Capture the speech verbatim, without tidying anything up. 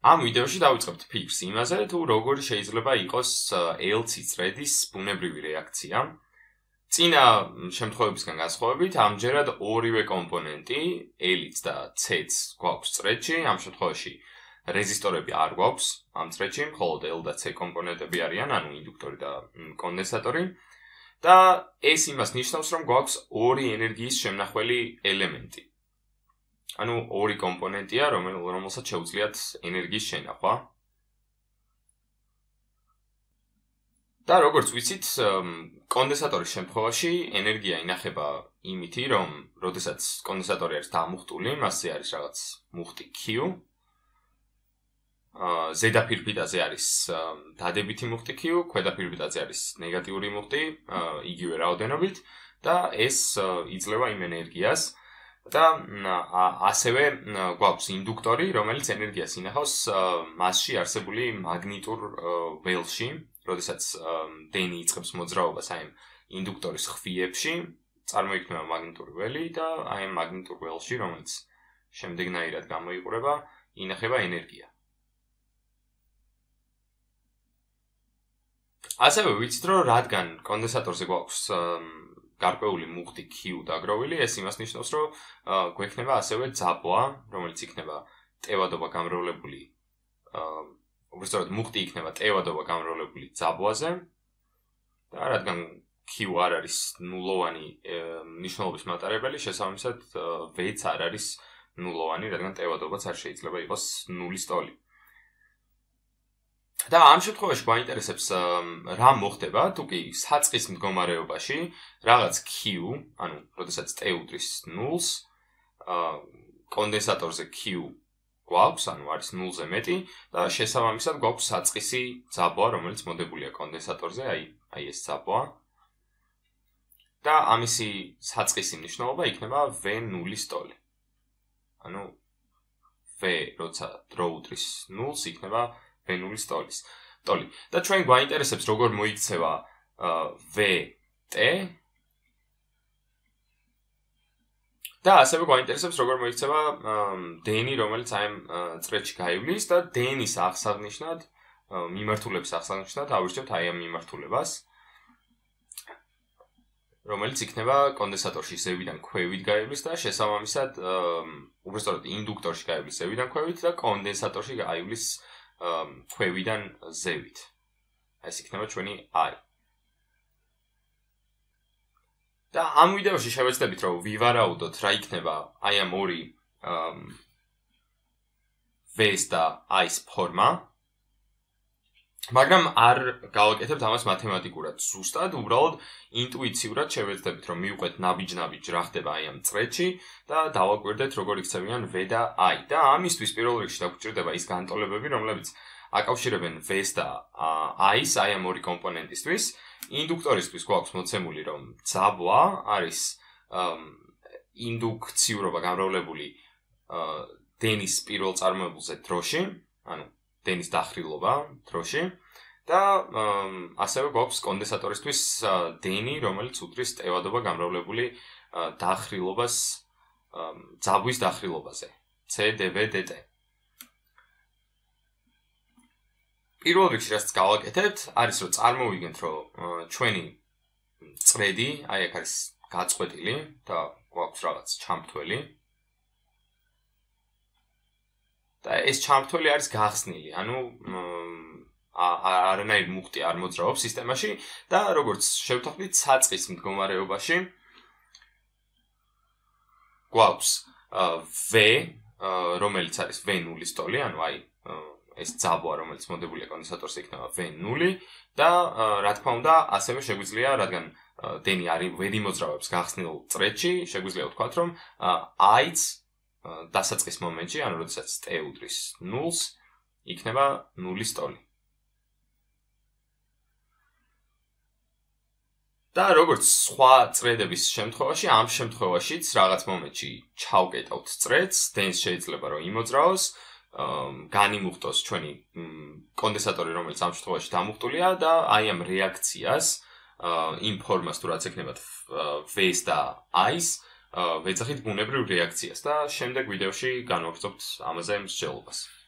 ამ ვიდეოში დავიწყებთ ფიქრს იმაზე, თუ როგორ შეიძლება იყოს ელცი წრედის ბუნებრივი რეაქცია. წინა შემთხვევებისგან განსხვავებით, ამჯერად ორივე კომპონენტი, ელიც და ციც გვაქვს წრედში, ამ შემთხვევაში რეზისტორები არ გვაქვს ამ წრედში, მხოლოდ ელ და ცე კომპონენტები არიან, ანუ ინდუქტორი და კონდენსატორი. და ეს იმას ნიშნავს, რომ გვაქვს ორი ენერგიის შემნახველი ელემენტი. ანუ ორი კომპონენტია, რომელსაც შეუძლიათ ენერგიის შენახვა. და როგორც ვიცით, კონდენსატორის შემთხვევაში ენერგია ინახება იმითი, რომ როდესაც კონდენსატორი არის დამუხტული, მასზე არის რაღაც მუხტი Q. ზედა ფირფიტაზე არის დადებითი მუხტი Q, ქვედა ფირფიტაზე არის ნეგატიური მუხტი, იგივე რაოდენობით და ეს იძლევა იმ ენერგიას. და ასევე გვაქვს ინდუქტორი, რომელიც ენერგიას ინახავს მასში არსებული მაგნიტურ ველში, როდესაც დენი იწყებს მოძრაობას აი ამ ინდუქტორის ხვიებში, წარმოიქმნება მაგნიტური ველი და აი ამ მაგნიტურ ველში, რომელიც შემდეგნაირად გამოიყურება, ინახება ენერგია. ასევე ვიცით, რომ რადგან კონდენსატორზე გვაქვს გარკვეული მუხტი Q დაგროვილი, ეს იმას ნიშნავს, რომ გვექნება ასევე ძაბვა, რომელიც იქნება ტევადობა გამრავლებული, უბრალოდ მუხტი იქნება ტევადობა გამრავლებული ძაბვაზე და რადგან Q არ არის ნულოვანი მნიშვნელობის მატარებელი, შესაბამისად V-ც არ არის ნულოვანი, რადგან ტევადობაც არ შეიძლება იყოს ნულის ტოლი. და ამ შემთხვევაში გვაინტერესებს რა მოხდება, თუ კი საწყის მდგომარეობაში რაღაც Q, ანუ როდესაც T უდრის ნულს, კონდენსატორზე Q გვაქვს, ანუ არის ნულზე მეტი და შესაბამისად გვაქვს საწყისი ძაბვა, რომელიც მოდებულია კონდენსატორზე, აი, აი ეს ძაბვა. და ამისი საწყისი მნიშვნელობა იქნება V ნულის ტოლი. ანუ V როცა დრო უდრის ნულს იქნება V ნულის ტოლის. ტოლი. და ჩვენ გვაინტერესებს როგორ მოიქცევა V-T და ასევე გვაინტერესებს როგორ მოიქცევა დენი, რომელიც აი ამ წრედში გაივლის და დენის აღსანიშნად, მიმართულების აღსანიშნად ავირჩევთ აი ამ მიმართულებას, რომელიც იქნება კონდენსატორში ზევიდან ქვევით გაივლის და შესაბამისად უბრალოდ ინდუქტორში გაივლის ზევიდან ქვევით და კონდენსატორში გაივლის ქვევიდან ზევით. ეს იქნება ჩვენი I. და ამ ვიდეოში შევეცდებით, რომ ვივარაუდოთ, რა იქნება აი ამ ორი V-ს და I-ს ფორმა. მაგრამ არ გავაკეთებთ ამას მათემატიკურად ზუსტად, უბრალოდ ინტუიციურად შევეცდებით, რომ მივყვეთ ნაბიჯ-ნაბიჯ რა ხდება აი ამ წრედში და დავაკვირდეთ, როგორ იქცევიან V და I. და ამისთვის პირველ რიგში დაგვჭირდება ის განტოლებები, რომლებიც აკავშირებენ V-ს და I-ს აი ამ ორი კომპონენტისთვის. ინდუქტორისთვის გვაქვს მოცემული, რომ ძაბვა არის ინდუქციურობა გამრავლებული დენის პირველ წარმოებულზე დროში, ანუ დენის დახრილობა დროში და ასევე გვაქვს კონდენსატორისთვის დენი, რომელიც უდრის ტევადობა გამრავლებული დახრილობას ძაბვის დახრილობაზე, C D V D T. პირველ რიგში რაც გავაკეთებთ, არის რომ წარმოვიდგენთ, რომ ჩვენი წრედი, აი აქ არის გაწყვეტილი და გვაქვს რაღაც ჩამრთველი. და ეს ჩამრთველი არის გახსნილი, ანუ არანაირი მუხტი არ მოძრაობს სისტემაში და როგორც შევთანხმდით, საწყის მდგომარეობაში გვაქვს V, რომელიც არის V ნულის ტოლი, ანუ აი ეს ძაბვა, რომელიც მოდებულია კონდენსატორზე იქნება V ნული და რა თქმა უნდა, ასევე შეგვიძლია, რადგან დენი არ ვერ იმოძრავებს გახსნილ წრედში, შეგვიძლია ვთქვათ, რომ I-ც დასაწყის მომენტში, ანუ როდესაც T უდრის ნულს, იქნება ნულის ტოლი. და როგორც სხვა წრედების შემთხვევაში, ამ შემთხვევაშიც რაღაც მომენტში ჩავკეტავთ წრედს, დენს შეიძლება რომ იმოძრაოს, განიმუხტოს ჩვენი კონდენსატორი, რომელიც ამ შემთხვევაში დამუხტულია და აი ამ რეაქციას, იმ ფორმას თუ რაც ექნებათ V-ს და I-ს, ვეძახით ბუნებრივ რეაქციას და შემდეგ ვიდეოში განვაგრძობთ ამაზე მსჯელობას.